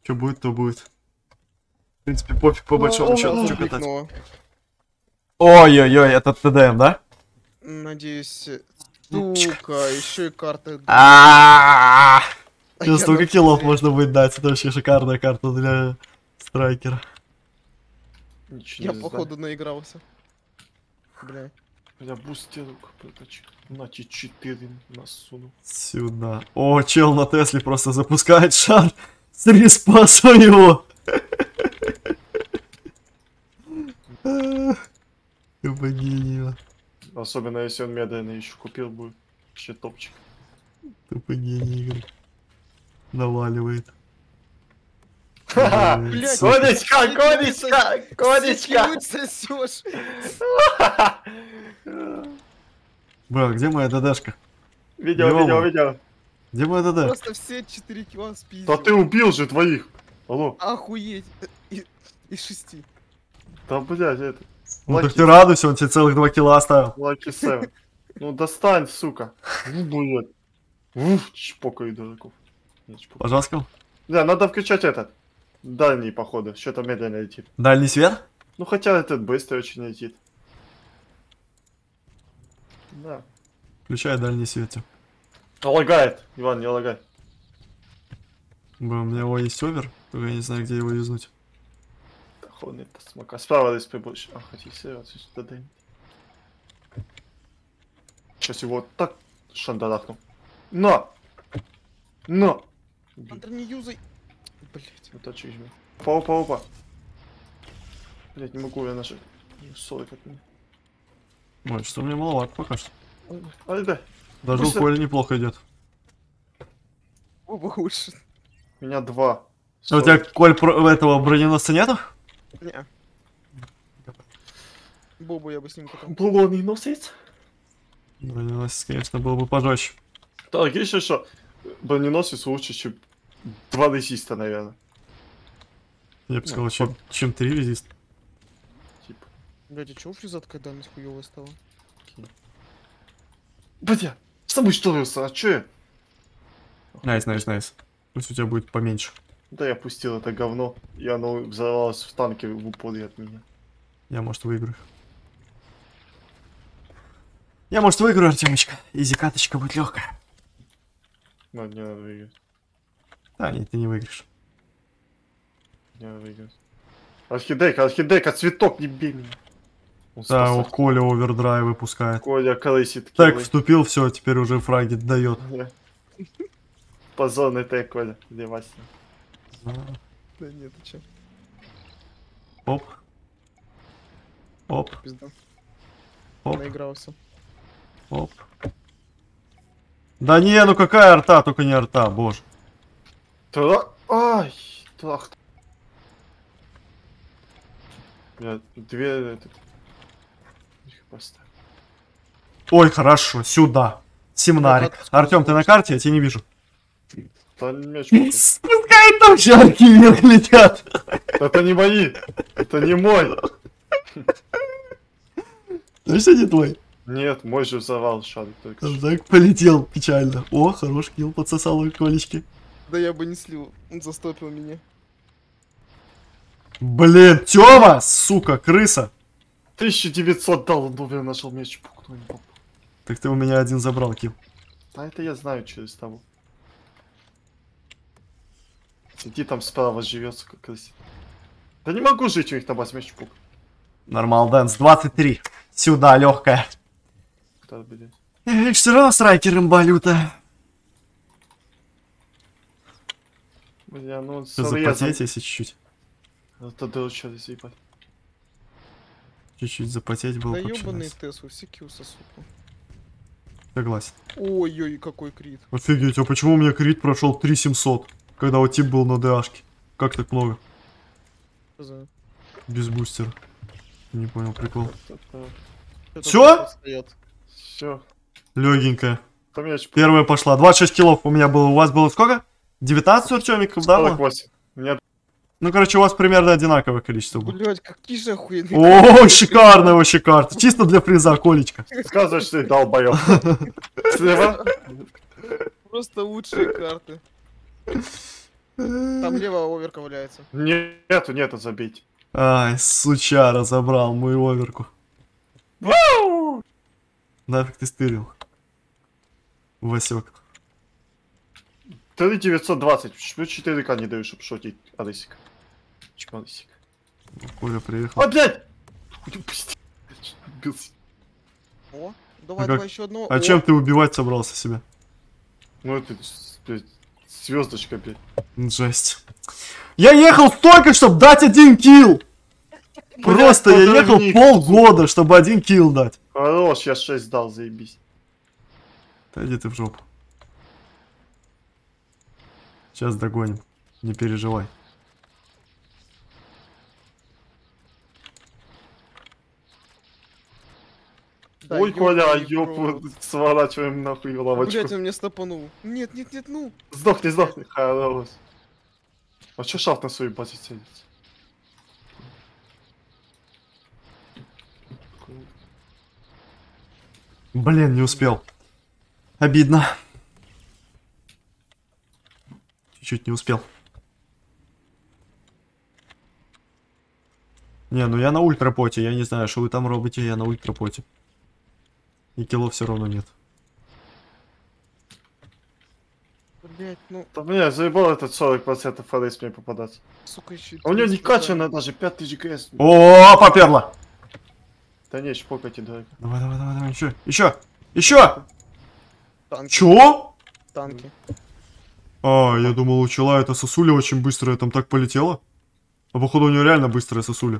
Что будет, то будет. В принципе, пофиг по большому счету, что катать. Ой-ой-ой, это ТДМ, да? Надеюсь, сука, еще и карта. Сейчас столько киллов можно будет дать, это вообще шикарная карта для страйкера. Я походу наигрался. Бля. Я бустерку прокачу. На 4 насуну. Сюда. О, чел на Тесле просто запускает шар с респа своего. Тупо Особенно если он медленный еще купил будет. Вообще топчик. Тупо гений игры. Наваливает. Блять, Конечка, конечка, конечка! сосешь. Бля, где моя ДДшка? Видео. Где моя ДД? Просто все 4 килла спиздил. Да ты убил же двоих. Алло. Охуеть. Из 6. Да блять, это. Ну так ты радуйся, он тебе целых 2 килла оставил. Лаки 7. Ну достань, сука. Ну блять. Уф, чпокаю дураков. Пожалуйста. Да, надо включать этот. Дальний, походу. Что-то медленно летит. Дальний свет? Ну хотя этот быстро очень летит. Да. Включай дальний свет. Лагает. Иван, не лагай. Бля, у меня его есть овер, только я не знаю, где его юзнуть. Ходный смока. Справа здесь прибольше. А, хотите серьезно, сюда дай. Сейчас его так шандарахну. На! Андр, не юзай. Блять. Вот так чуть-чуть. Опа. Блять, не могу я нажать. 40 от меня. Ой, что мне маловато пока что. Ай, да. Даже у Коли неплохо идет. Оба лучше. У меня 2. А у тебя, Коль, этого броненосца нету? Не. Бобу я бы с ним катал. Блоний носец? Броненосец, конечно, был бы пожестче. Так, еще что? Броненосец лучше, чем 2 резиста, наверное. Я бы сказал, чем 3 резист. Типа. Блять, а чего фризат когда хуёвая стала? Бля, с тобой что, а чё я? Найс. Пусть у тебя будет поменьше. Да я пустил это говно, и оно взорвалось в танке в упоре от меня. Я, может, выиграю. Я, может, выиграю, Артемочка. Изи каточка будет легкая. Ну, не надо выиграть. Да, нет, ты не выиграешь. Не надо выиграть. Орхидейка, цветок, не бей меня. Он Да, у спасает. Коля овердрайв выпускает. Коля колесит. Так, вступил, все, теперь уже фраги дает. Позорный тег, Коля. Где Вася? Да нет, ты чё? Оп. Пизда. Оп. Наигрался. Оп. Да не, ну какая арта, только не арта, боже. Ай, трах. Я 2... Их поставил. Ой, хорошо, сюда. Семнарик. Артем, ты на карте? Я тебя не вижу. Да мяч Пускай там шарки вверх летят. Это не мои. Это не мой. Точно не твой? Нет, мой же взорвал шарик только что. Так полетел печально. О, хорош килл подсосал у Колечки. Да я бы не слил, он застопил меня. Блин, Тёма, сука, крыса. 1900 дал, он, наверное, нашел мяч. Пукнул, не попал. Так ты у меня один забрал, килл. А это я знаю через того. Сиди там справа, живется как красиво. Да не могу жить у них там 8 чпук. Нормал, Дэнс, 23. Сюда, легкая. Кто, блядь? Эх, все равно страйкером балюта. Бля, ну он Сейчас запотеть, если чуть-чуть. Это дыроча заебать. Чуть-чуть запотеть было Да бы вообще ёбаный nice. Тесла, все килл сука. Согласен. Ой-ой, какой крит. Офигеть, а почему у меня крит прошел 3700, когда вот тип был на ДАшке? Как так много? Без бустера. Не понял прикол. Всё? Все. Легенькая. Там мяч. Первая пошла. 26 киллов у меня было. У вас было сколько? 19 Артемиков, да? было? 48. Нет. Ну, короче, у вас примерно одинаковое количество было. Блять, какие же охуенные. О, шикарная вообще карта. Чисто для приза, Колечка. Сказывай, что ты долбоёб. Слева? Просто лучшие карты. Там лево оверка валяется. Нету, забейте. Ай, сучара, забрал мою оверку. Нафиг ты стырил. Васек. Ты 920, почему 4К не даешь, чтобы шотить Адесик? Чмадесик. Коля приехал. А, блядь! Пусти. Убился. О, давай, А давай как? еще одного. А О, чем ты убивать собрался себя? Ну это, блядь, звездочка, блядь. Жесть. Я ехал столько, чтобы дать 1 килл! Просто я ехал подравник. полгода, чтобы 1 килл дать. Хорош, я 6 дал, заебись. Да иди ты в жопу. Сейчас догоним. Не переживай. да, Ой, Коля, ёбаный ёб, рот. сворачиваем нахуй лавочку. Блять, он меня стопанул. Нет, нет, нет, ну. Сдохни, хорош. А чё шафт на своей базе целится? Блин, не успел. Обидно. Чуть-чуть не успел. Не, ну я на ультрапоте, я не знаю, что вы там робите, я на ультрапоте. И киллов все равно нет. Блять, ну, Да меня заебал этот 40% ФРС мне попадать. сука, еще. А у него не качано даже, 5000 ГС. О, поперло! Да не, шпокайте, дорого. Давай, давай, давай, давай, еще! Танки, Чё? танки. А, я думал, у чела эта сосуля очень быстрая, там так полетела. А походу у него реально быстрая сосуля.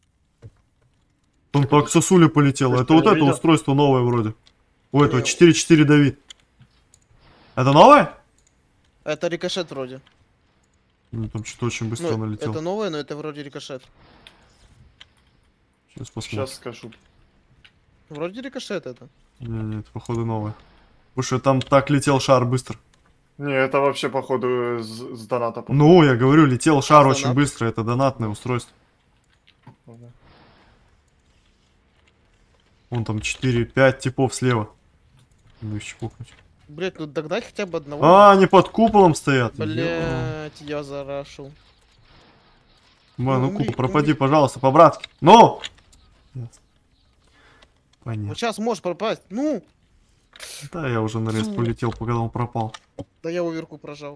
Там так сосуля полетела. Ты Это что, вот не это видел? устройство новое вроде. У этого Не. 4-4 Давид. Это новое? Это рикошет вроде. Ну, там что-то очень быстро Ну, налетело. это новое, но это вроде рикошет. Сейчас посмотрим. Сейчас скажу. Вроде рикошет это. Не, это походу новое. Потому что там так летел шар быстро. Не, это вообще походу с доната. Ну, я говорю, летел шар А, очень донат? быстро. Это донатное устройство. Походу. Вон там 4-5 типов слева. Ну их чпокнуть. Блять, ну догнать хотя бы одного. А, они под куполом стоят. Блять, я зарашил. Мэн, ну умри, купол, пропади, умри. пожалуйста, по-братски. Ну! Вот Понятно. сейчас можешь пропасть. Ну! Да, я уже на рейс Фу. полетел, когда он пропал. Да я оверку прожал.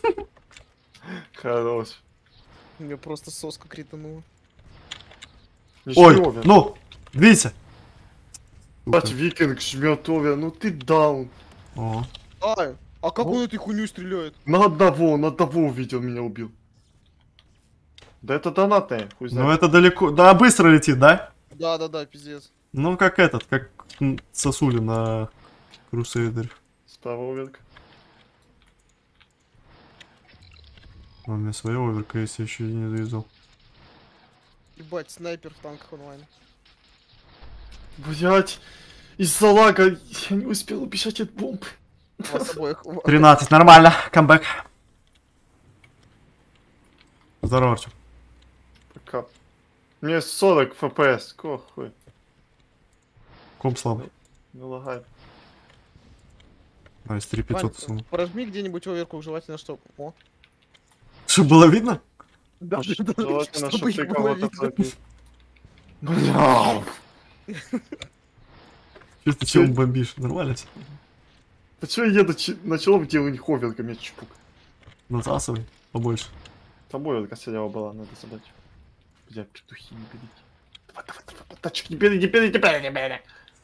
Хорош. Мне просто соска кританула. Ой, Ничего, ну, Витя! Бать, викинг жмет овер, ну ты даун. О, Ай, а как Ну? он этой хуйней стреляет? На одного увидел, меня убил. Да это донатное, хуй ну знает. это далеко, да, быстро летит, да? Да, пиздец. Ну, как этот, как сосули на Крусейдере. Справа оверка. У меня своя оверка, если еще и не завязал. Ебать, снайпер в танках онлайн. Блять, из-за лага я не успел убежать от бомб. Вас обоих. 13, нормально, камбэк. Здорово, Артем. Пока. Мне 40 фпс, какого хуя? Комп слабый. Не лагай. А, из 3500 сумму. Прожми где-нибудь оверку, желательно, чтоб... О. Что, было видно? Да, Желательно, чтобы чтоб их ты было кого-то видно. пробил. Бля. Чисто чем бомбишь? Нормально все? Да чё я еду на челом, где у них оверка, меня чпук. Насасывай побольше. Там оверка сидела была, надо забрать. Бля, петухи не берите. Давай, тачек не бери, не бери.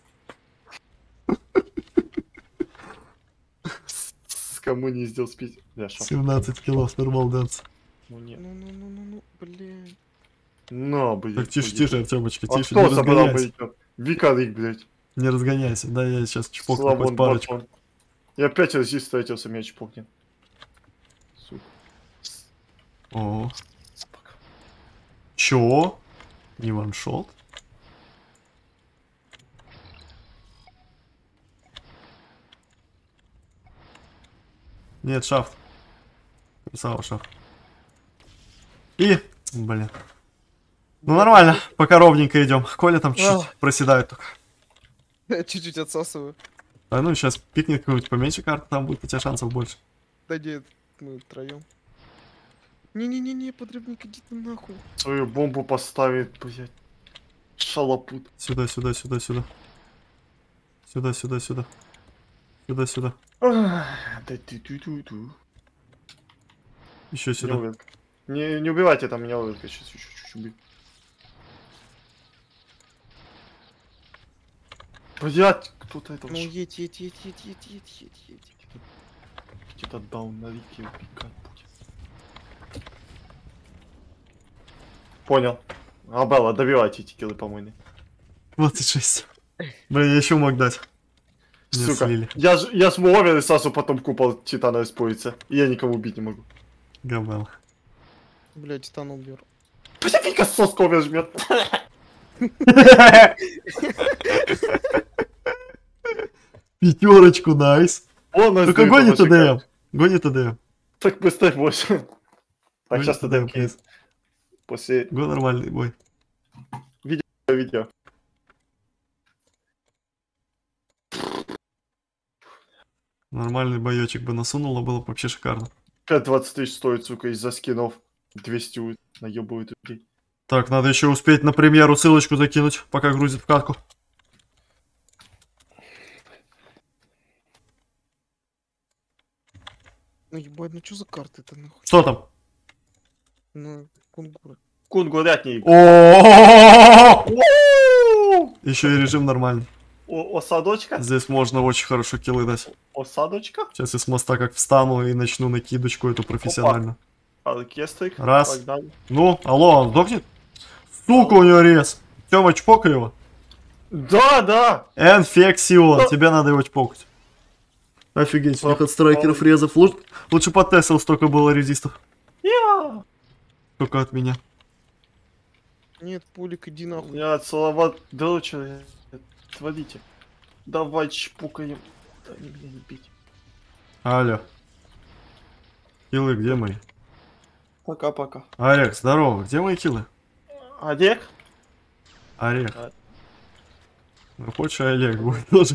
С кому не сделал спить? Бля, шо? 17 килов, нормал дэнс. Ну нет. Ну, блин. На, блядь. Так, тише, тише, Артемочка, А тише, не кто забрал, разгоняйся. блядь? Викарик, блядь. Не разгоняйся, да, я сейчас чпокну хоть Славон, парочку. батон. Я опять разъезд встретился, меня чпокнет. Сука. О, Собака. чё? Не ваншот? Нет, шафт. Красава, шафт. И, блин. Ну нормально, пока ровненько идем. Коля там чуть-чуть проседает только. Чуть-чуть отсасываю. А ну сейчас пикнет какую-нибудь поменьше карты, там будет у тебя шансов больше. Да нет, мы втроем. Не-не-не-не, подрывник, иди ты нахуй. Свою бомбу поставит, блядь. Шалопут. Сюда, сюда, сюда, сюда. Сюда, сюда, сюда. Сюда, сюда. Да ты-ты-ты-ты. Еще сюда. Не убивайте там меня, Ловенко, сейчас чуть-чуть убью. Блядь, кто-то это Ну, едь. где-то даун на реке убегать будет. Понял. Абелла, добивайте эти киллы помойные. 26. Блин, я еще мог дать. Меня Сука, слили. я ж Муовер и Сасу потом купол Титана используется. И я никого убить не могу. Габел. Бля, титан убер. Блядь, Вика соску жмет. Пятерочку, найс. Он Только гони ТДМ. Гони ТДМ. Так быстрее больше. Так, Гони сейчас ТДМ TDM, кейс. После Го нормальный бой. видео. Нормальный боечек бы насунуло, было бы вообще шикарно. 20 тысяч стоит, сука, из-за скинов. 200 наебывают людей. Так, надо еще успеть на премьеру ссылочку закинуть, пока грузит в катку. Ну ебать, ну что за карты-то нахуй? Что там? Ну, кунгуры. Кунгурятник. О! Еще и режим нормальный. Осадочка? Здесь можно очень хорошо киллы дать. Осадочка? Сейчас я с моста как встану и начну накидочку эту профессионально. Оркестрик. Раз. Погнали. Ну, алло, он сдохнет? Сука, у него рез. Тёма, чпокай его. Да. Инфекцион. Тебе надо его чпокать. Офигеть, у них от страйкеров резов. Лучше по Теслу столько было резистов. Я. Только от меня. Нет, пулик, иди нахуй. Я целовал дочь. Отводите. Давай чпукаем. Да не меня не бить. Алло. Киллы где мои? Пока-пока. Олег, здорово. Где мои киллы? Олег? Олег. Ну, хочешь Олег будет тоже?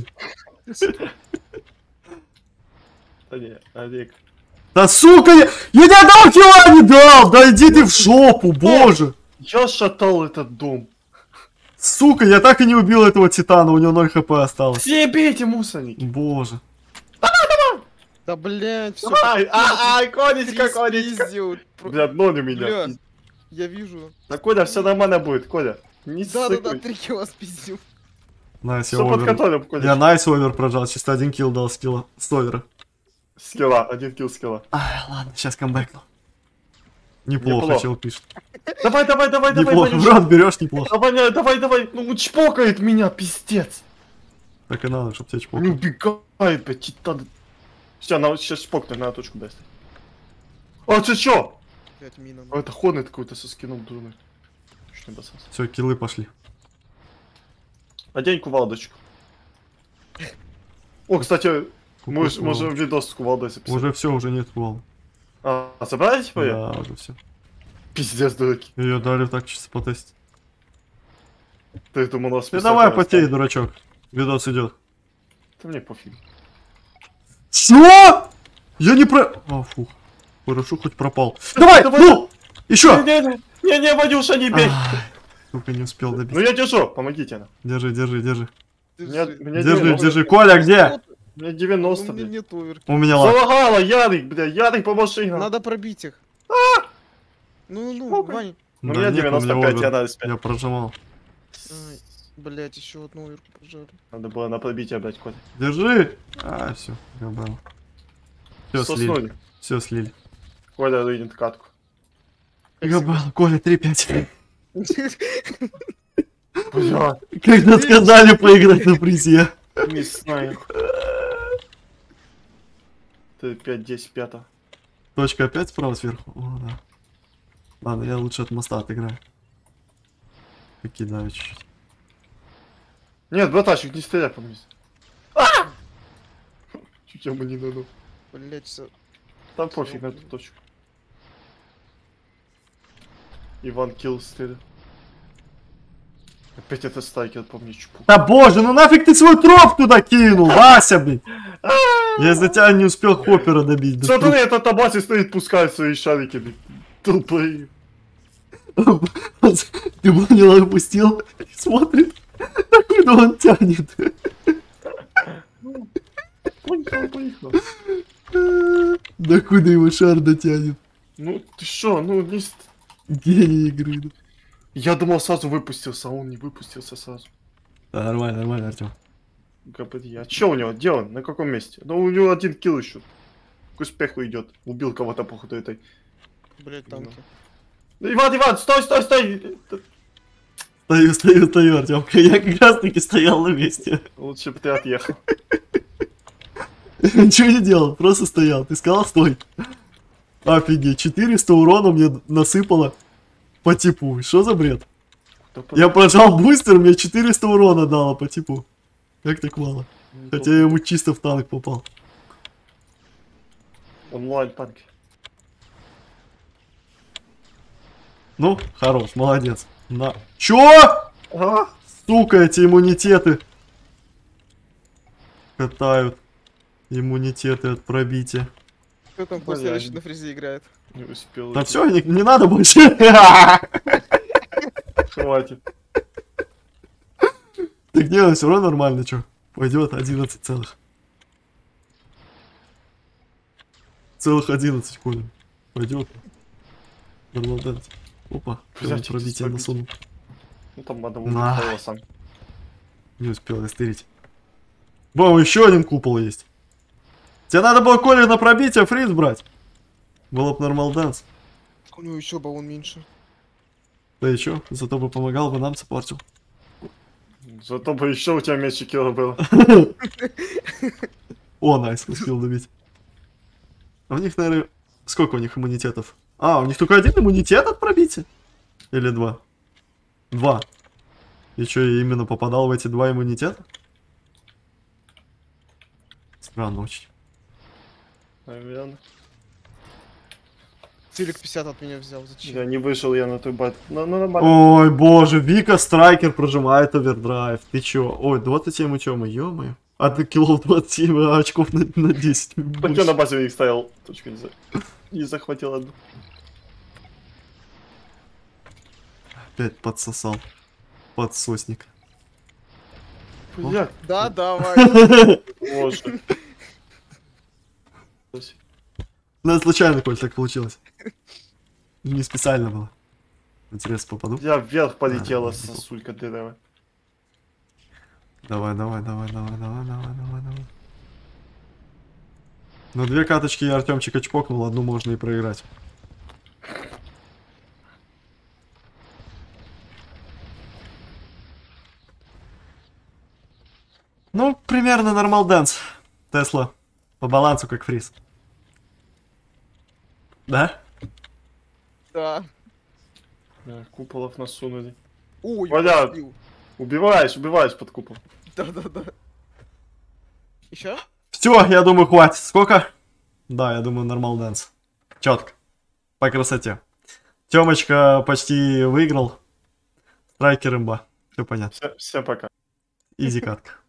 Да не, Олег. Да сука, я ни одного килла не дал! Да иди ты в жопу, боже! Я шатал этот дом. Сука, я так и не убил этого титана, у него 0 хп осталось. Все бейте, мусорники. Боже. Да блядь, все. Ай, Конечка, Конечка. Бля, ноль у меня. Бля, я вижу. Да, Коля, все нормально будет, Коля. Не Да-да-да, ссыкай. 3 килла спиздил. Найс, я Все под овер. контролем, Коля. Я найс овер прожал, чисто 1 килл дал скилла. С овера. Скилла, 1 килл скилла. Ай, ладно, сейчас камбэкну. Неплохо, Неплохо. чел пишет. Давай, Неплохо, Ванюш. брат, берешь неплохо. Давай. Ну, чпокает меня, пиздец. Так и надо, чтоб тебя Не чпокал. убегает, блядь, титан. Все, надо сейчас чпокнуть, надо точку даст. А, ты чё? 5 мина. А, это Хонет какой-то со скином дурной. Что не басался. Все, киллы пошли. Одень кувалдочку. О, кстати, можем видос с кувалдой записать. Уже все, уже нет кувалды. А, собрали типа её? Да, уже все. Пиздец, дураки. Ее дали так чисто потестить. Ты думал, нас Ты давай потей, дурачок. Видос идет. Да мне пофиг. Что? Я не про... А, фух. Хорошо, хоть пропал. Давай, ну! Еще! Не, Вадюша, не бей! Сука, не успел Ну добить. я держу, помогите нам. Держи. Меня Держи, 90. держи. Коля, где? Мне Ну, 90, у меня блядь. нет овер. У меня лак. Залагало, Ярик, бля, Ярик, поможи нам. Надо пробить их. Ну, Чпокай. Вань. У Да меня нет, у меня 95, я овер. на 5. Я прожимал. Ай, блять, еще одну оверку пожали. Надо было на пробитие брать, Коля. Держи. А, все, габал. Все слили. Соснули. Все слили. Коля рынет катку. Габал, Коля, 3-5. Бля, Когда сказали поиграть на призе. не знаю. Ты 5-10, 5. Точка опять справа сверху? О, да. Ладно, я лучше от моста отыграю. Покидаю чуть-чуть. Нет, браташек, не стреляй по мне. Чуть я бы не дадут. Блять, все. Там пофиг на эту точку. Иван килл стреляет. Опять это стайкер, помни, чпу. Да боже, ну нафиг ты свой троп туда кинул, Вася, блин. Я из-за тебя не успел хоппера добить. Да Смотри, этот табаси стоит, пускает свои шарики, блин. Тупой. Ты понял, опустил и смотрит, куда он тянет. Поехал. Да куда его шар дотянет? Ну ты шо, ну не... Гений игры. Я думал сразу выпустился, а он не выпустился сразу. Да, нормально, Артем. Господи, а чё у него? Где он? На каком месте? Ну у него 1 килл еще. К успеху идет. Убил кого-то походу этой. Блять, танки. Иван, стой! Стою, Артемка. Я как раз таки стоял на месте. Лучше бы ты отъехал. Ничего не делал, просто стоял. Ты сказал, стой. Офигеть, 400 урона мне насыпало по типу. Что за бред? Я прожал бустер, мне 400 урона дало по типу. Как так мало? Хотя я ему чисто в танк попал. Онлайн танки. Ну, хорош, молодец. На. Чё? А? Сука, эти иммунитеты. Катают. Иммунитеты от пробития. Кто там кто следующий на фризе играет? Не успел. Да все, не надо больше. Хватит. Так делай, все равно нормально, чё. Пойдет 11 целых. Целых 11, Коля. Пойдет. Нормально. Опа, Блядь, пробитие эти насунул. Ну там надо На. убить сам. Не успел я стырить. Бом, еще один купол есть. Тебе надо было, Коля, на пробитие фриз брать. Было бы нормал дэнс. У него еще баллон меньше. Да и чё, зато бы помогал бы нам саппортил. Зато бы еще у тебя меньше килла было. О, найс, успел добить. А у них, наверное, сколько у них иммунитетов? А, у них только один иммунитет от пробития? Или 2? 2. И чё, я именно попадал в эти 2 иммунитета? Странно очень. Наверное. Телек 50 от меня взял, зачем? Я не вышел, я на той бат. Ну нормально. Ой, боже, Вика Страйкер прожимает овердрайв. Ты чё? Ой, 27 учёмы, ё-моё. А ты киллов 27, а очков на 10 Так я больше. на базе их ставил. Точку не захватил одну. Опять подсосал. Подсосник. Бля, Да, давай. боже. Ну, случайно, Коль, так получилось. Не специально было. Интересно, попаду? Я вверх полетела, А, сосулька дырявая. Давай. Ну, 2 каточки я Артемчика чпокнул, одну можно и проиграть. Ну, примерно нормал дэнс. Тесла. По балансу как фриз. Да? Да. Куполов насунули. Ой, Валя. убил. Убиваешь под купол. Да. Еще? Все, я думаю, хватит. Сколько? Да, я думаю, нормал дэнс. Четко. По красоте. Тёмочка почти выиграл. Страйкер имба. Все понятно. Всем пока. Изи катка.